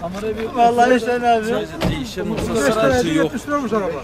Vallahi sen abi. Değişen ruhsatı yok. 70 liramış araba.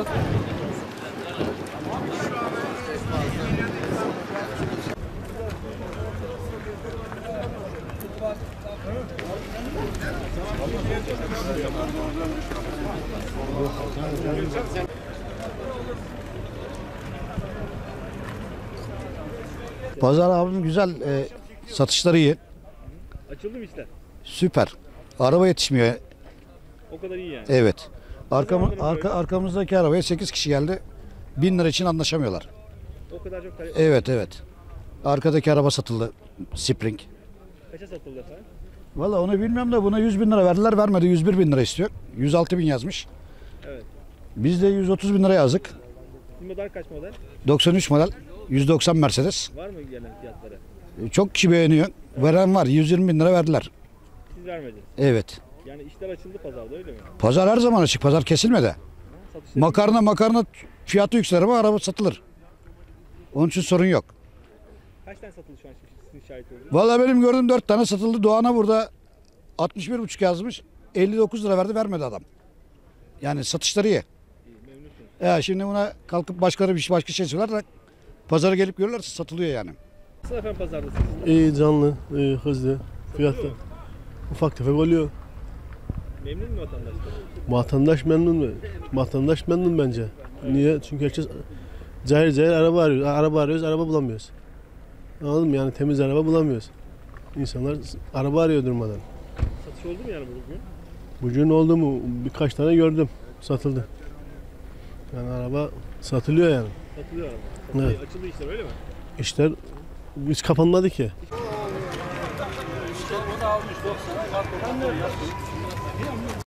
Pazar abim güzel, satışları iyi, Açıldı mı işler? süper. Araba yetişmiyor. O kadar iyi yani. Evet. Arkamızdaki arabaya 8 kişi geldi. 1000 lira için anlaşamıyorlar. O kadar çok talep. Evet evet. Arkadaki araba satıldı. Spring. Kaça satıldı efendim? Valla onu bilmiyorum da buna 100 bin lira verdiler. Vermedi, 101 bin lira istiyor. 106 bin yazmış. Evet. Biz de 130 bin lira yazdık. Model kaç model? 93 model. 190 Mercedes. Var mı gelen fiyatları? Çok kişi beğeniyor. Veren var. 120 bin lira verdiler. Siz vermediniz. Evet. Yani işler açıldı pazarda öyle mi? Pazar her zaman açık. Pazar kesilmedi. Satışlar Makarna fiyatı yükselir ama araba satılır. Onun için sorun yok. kaç tane satıldı şu an sizin şahit olduğunuz? Vallahi benim gördüğüm 4 tane satıldı. Doğan'a burada 61,5 yazmış. 59 lira vermedi adam. Yani satışları iyi. İyi, memnunsunuz. Ya şimdi buna kalkıp başka şey söyler de pazara gelip görürlerse satılıyor yani. Nasıl efendim pazarda siz? İyi, canlı, iyi, hızlı, fiyatlı. Ufak tefek oluyor. Memnun mu vatandaşlar? Vatandaş memnun mu? Vatandaş memnun bence. Niye? Çünkü herkes cahil araba arıyor. Araba arıyoruz, araba bulamıyoruz. Anladın mı? Yani temiz araba bulamıyoruz. İnsanlar araba arıyor durmadan. Satış oldu mu yani bugün? Bugün oldu mu? Birkaç tane gördüm. Satıldı. Yani araba satılıyor yani. Satılıyor araba. Evet. Açıldı işler öyle mi? İşler hiç kapanmadı ki.